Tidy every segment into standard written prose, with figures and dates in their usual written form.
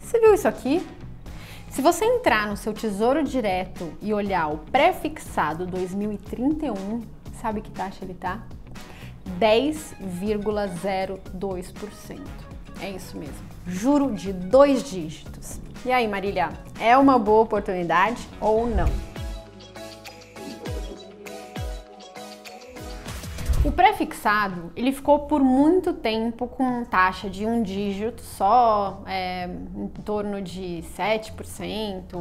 Você viu isso aqui? Se você entrar no seu Tesouro Direto e olhar o pré-fixado 2031, sabe que taxa ele tá? 10,02%. É isso mesmo. Juro de 2 dígitos. E aí, Marília, é uma boa oportunidade ou não? O pré-fixado, ele ficou por muito tempo com taxa de 1 dígito só, em torno de 7%,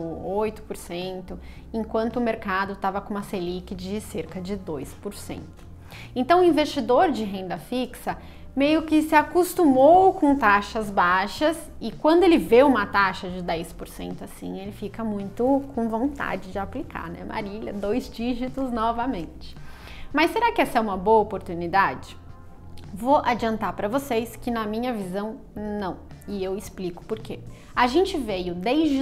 8%, enquanto o mercado estava com uma Selic de cerca de 2%. Então o investidor de renda fixa meio que se acostumou com taxas baixas e quando ele vê uma taxa de 10% assim, ele fica muito com vontade de aplicar, né, Marília? 2 dígitos novamente. Mas será que essa é uma boa oportunidade? Vou adiantar para vocês que na minha visão, não. E eu explico por quê. A gente veio desde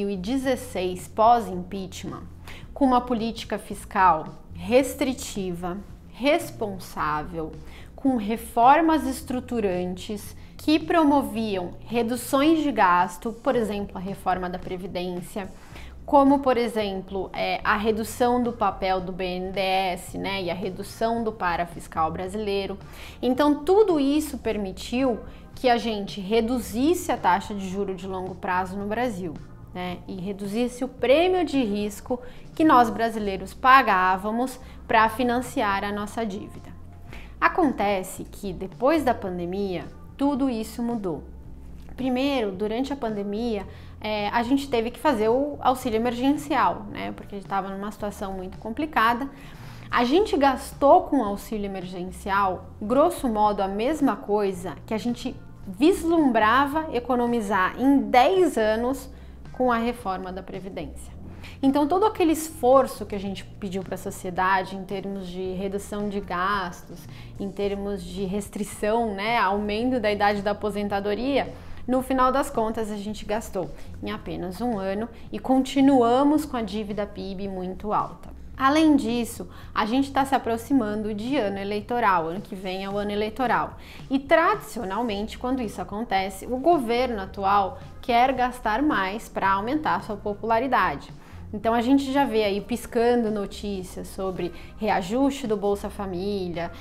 2016, pós-impeachment, com uma política fiscal restritiva, responsável, com reformas estruturantes que promoviam reduções de gasto, por exemplo, a reforma da Previdência, como, por exemplo, a redução do papel do BNDES, né, e a redução do parafiscal brasileiro. Então, tudo isso permitiu que a gente reduzisse a taxa de juros de longo prazo no Brasil, né, e reduzisse o prêmio de risco que nós brasileiros pagávamos para financiar a nossa dívida. Acontece que, depois da pandemia, tudo isso mudou. Primeiro, durante a pandemia, a gente teve que fazer o auxílio emergencial, né? Porque a gente estava numa situação muito complicada. A gente gastou com o auxílio emergencial, grosso modo, a mesma coisa que a gente vislumbrava economizar em 10 anos com a reforma da Previdência. Então, todo aquele esforço que a gente pediu para a sociedade em termos de redução de gastos, em termos de restrição, né, aumento da idade da aposentadoria, no final das contas, a gente gastou em apenas 1 ano e continuamos com a dívida PIB muito alta. Além disso, a gente está se aproximando de ano eleitoral, ano que vem é o ano eleitoral. E tradicionalmente, quando isso acontece, o governo atual quer gastar mais para aumentar a sua popularidade. Então a gente já vê aí piscando notícias sobre reajuste do Bolsa Família,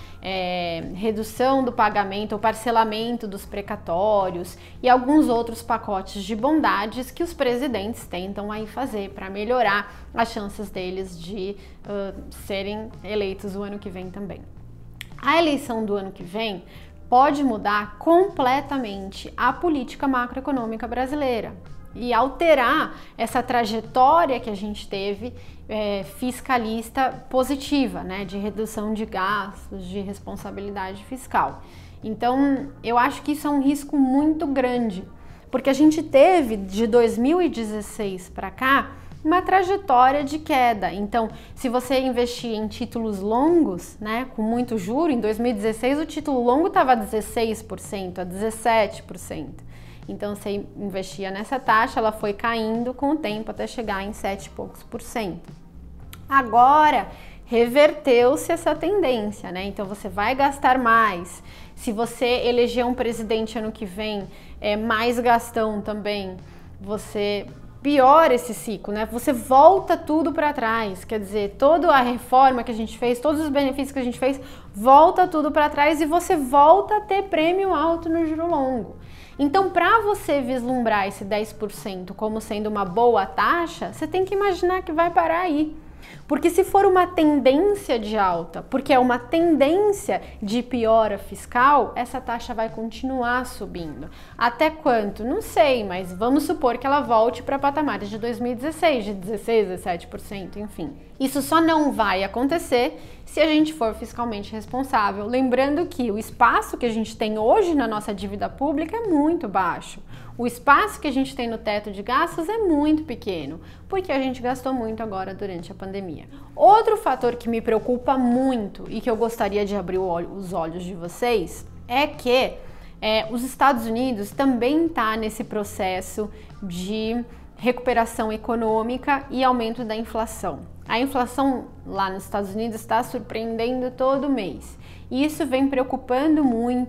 redução do pagamento ou parcelamento dos precatórios e alguns outros pacotes de bondades que os presidentes tentam aí fazer para melhorar as chances deles de serem eleitos o ano que vem também. A eleição do ano que vem pode mudar completamente a política macroeconômica brasileira e alterar essa trajetória que a gente teve fiscalista positiva, né, de redução de gastos, de responsabilidade fiscal. Então, eu acho que isso é um risco muito grande, porque a gente teve de 2016 para cá uma trajetória de queda. Então, se você investir em títulos longos, né, com muito juro, em 2016 o título longo estava a 16%, a 17%. Então, você investia nessa taxa, ela foi caindo com o tempo até chegar em 7 e poucos por cento. Agora, reverteu-se essa tendência, né? Então, você vai gastar mais. Se você eleger um presidente ano que vem, mais gastão também, você piora esse ciclo, né? Você volta tudo para trás, quer dizer, toda a reforma que a gente fez, todos os benefícios que a gente fez, volta tudo para trás e você volta a ter prêmio alto no juro longo. Então, para você vislumbrar esse 10% como sendo uma boa taxa, você tem que imaginar que vai parar aí. Porque se for uma tendência de alta, porque é uma tendência de piora fiscal, essa taxa vai continuar subindo. Até quanto? Não sei, mas vamos supor que ela volte para patamares de 2016, de 16%, 17%, enfim. Isso só não vai acontecer se a gente for fiscalmente responsável. Lembrando que o espaço que a gente tem hoje na nossa dívida pública é muito baixo. O espaço que a gente tem no teto de gastos é muito pequeno, porque a gente gastou muito agora durante a pandemia. Outro fator que me preocupa muito e que eu gostaria de abrir os olhos de vocês é que os Estados Unidos também está nesse processo de recuperação econômica e aumento da inflação. A inflação lá nos Estados Unidos está surpreendendo todo mês. E isso vem preocupando muito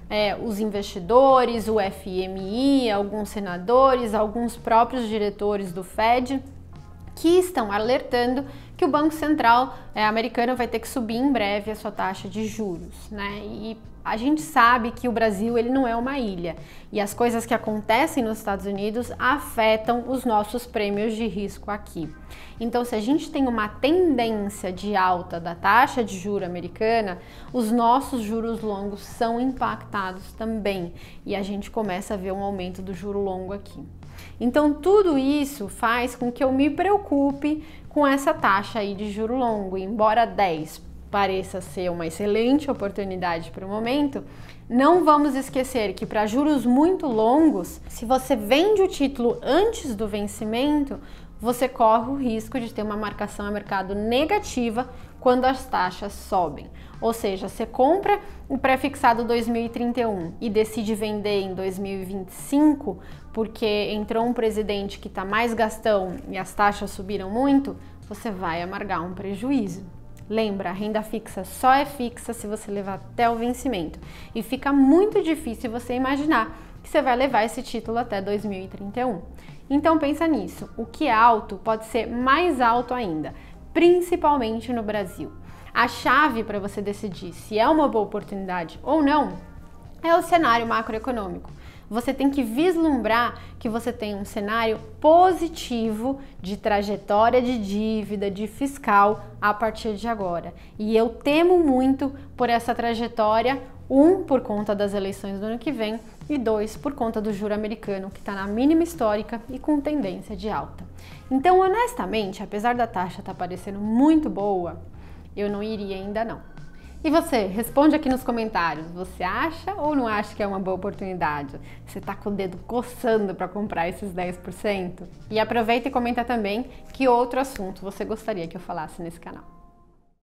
os investidores, o FMI, alguns senadores, alguns próprios diretores do Fed, que estão alertando que o Banco Central americano vai ter que subir em breve a sua taxa de juros, né? E a gente sabe que o Brasil ele não é uma ilha e as coisas que acontecem nos Estados Unidos afetam os nossos prêmios de risco aqui. Então, se a gente tem uma tendência de alta da taxa de juros americana, os nossos juros longos são impactados também e a gente começa a ver um aumento do juro longo aqui. Então, tudo isso faz com que eu me preocupe com essa taxa aí de juro longo. E embora 10 pareça ser uma excelente oportunidade para o momento, não vamos esquecer que para juros muito longos, se você vende o título antes do vencimento, você corre o risco de ter uma marcação a mercado negativa quando as taxas sobem. Ou seja, você compra o pré-fixado 2031 e decide vender em 2025 porque entrou um presidente que está mais gastão e as taxas subiram muito, você vai amargar um prejuízo. Lembra, a renda fixa só é fixa se você levar até o vencimento e fica muito difícil você imaginar que você vai levar esse título até 2031. Então pensa nisso, o que é alto pode ser mais alto ainda, principalmente no Brasil. A chave para você decidir se é uma boa oportunidade ou não é o cenário macroeconômico. Você tem que vislumbrar que você tem um cenário positivo de trajetória de dívida, de fiscal a partir de agora. E eu temo muito por essa trajetória, por conta das eleições do ano que vem e 2, por conta do juro americano que está na mínima histórica e com tendência de alta. Então, honestamente, apesar da taxa estar parecendo muito boa, eu não iria ainda não. E você, responde aqui nos comentários, você acha ou não acha que é uma boa oportunidade? Você tá com o dedo coçando para comprar esses 10%? E aproveita e comenta também que outro assunto você gostaria que eu falasse nesse canal.